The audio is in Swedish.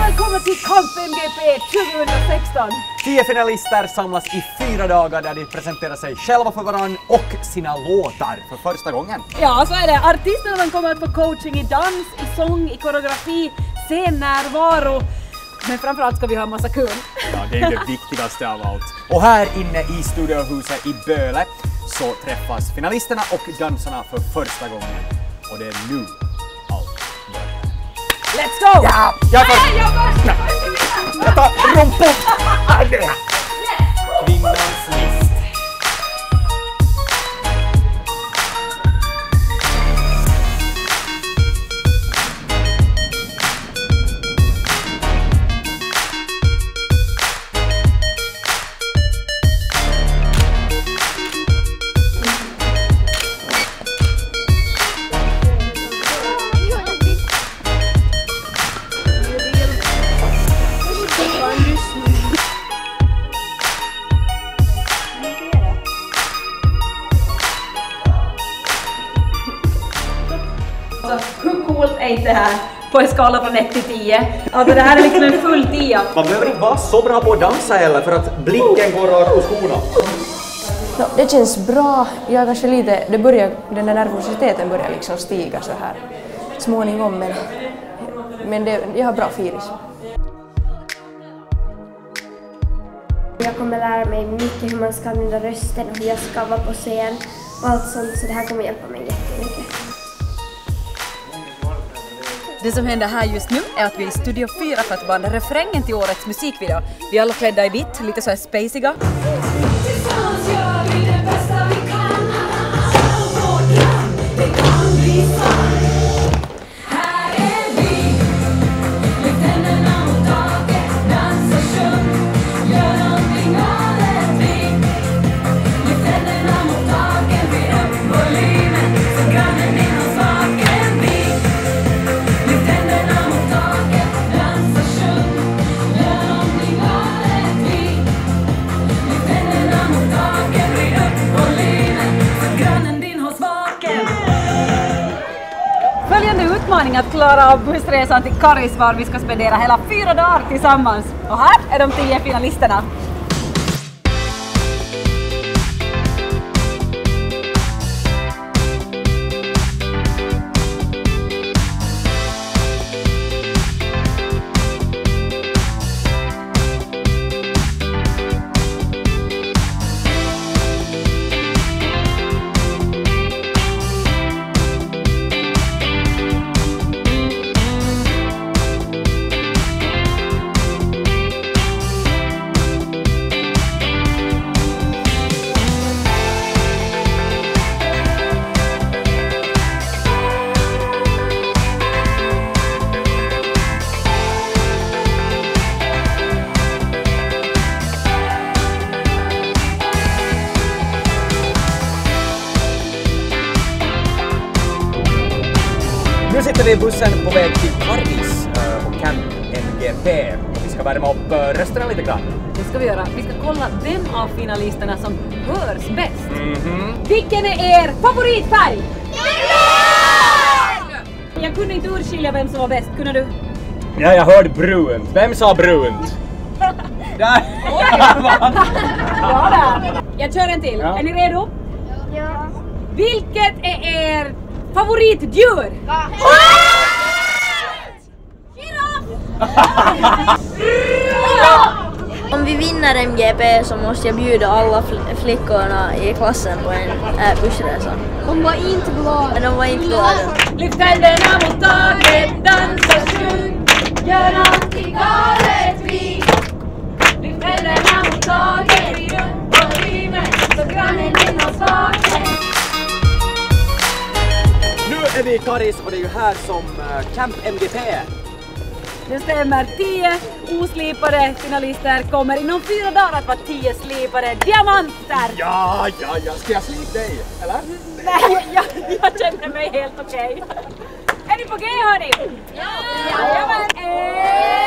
välkommen till Camp Mgp 2016! 10 finalister samlas i 4 dagar där de presenterar sig själva för varann och sina låtar för första gången. Ja, så är det. Artisterna kommer att få coaching i dans, i sång, i koreografi, scennärvaro. Men framförallt ska vi ha en massa kul. Ja, det är det viktigaste av allt. Och här inne i studiohuset i Böle så träffas finalisterna och dansarna för första gången. Och det är nu allt börjar. Let's go! Ja! Jag tar rumpan! Kvinnans list. Hur coolt är inte det här på en skala från 1 till 10? Alltså det här är liksom en full 10. Man behöver inte vara så bra på att dansa heller för att blicken går rakt på skorna. No, det känns bra. Jag kanske lite, den där nervositeten börjar liksom stiga så här småningom, men jag har bra filis. Jag kommer lära mig mycket hur man ska använda rösten och hur jag ska vara på scen och allt sånt, så det här kommer hjälpa mig jättemycket. Det som händer här just nu är att vi är i Studio 4 för att banda refrängen till årets musikvideo. Vi är alla klädda i vitt, lite så här spaciga. Tillsammans gör vi det bästa vi kan. Vårt land, det kan bli sant. Här är vi. Lyft händerna mot taket, dansa, sjung. Gör någonting av det vi. Lyft händerna mot taket, vi upp volymen. Så grannen in och smaken vi. Lyft händerna mot taket, dansa, sjung. Gör någonting av det vi. Lyft händerna mot taket, vi upp volymen. Så grannen din har smaken. Följande utmaning att klara av bussresan till Karis var vi ska spendera hela 4 dagar tillsammans. Och här är de 10 finalisterna. Nu sitter vi i bussen på väg till Karis och Camp Mgp och vi ska värma upp rösterna lite grann. Det ska vi göra. Vi ska kolla vem av finalisterna som hörs bäst. Vilken är er favoritfärg? Jag kunde inte urskilja vem som var bäst. Kunde du? Ja, jag hörde brunt. Vem sa brunt? Där! Bra där. Jag kör en till. Ja. Är ni redo? Ja. Vilket är er favoritdjur? Om vi vinner MGP så måste jag bjuda alla flickorna i klassen på en bussresa. De var inte glada. Men de var inte glada. Lyft händerna mot taket, dansa, sjung. Gör någonting galet vi. Lyft händerna mot taket, vi upp volymen. Så grannen in och smaken. Nu är vi i Karis och det är ju här som Camp Mgp är. Det stämmer. 10 oslipade finalister kommer inom 4 dagar att vara 10 slipade diamanter. Ja. Ska jag slipa dig, eller? Nej, jag känner mig helt okej. Är ni på G, hörni? Ja! Jajamän!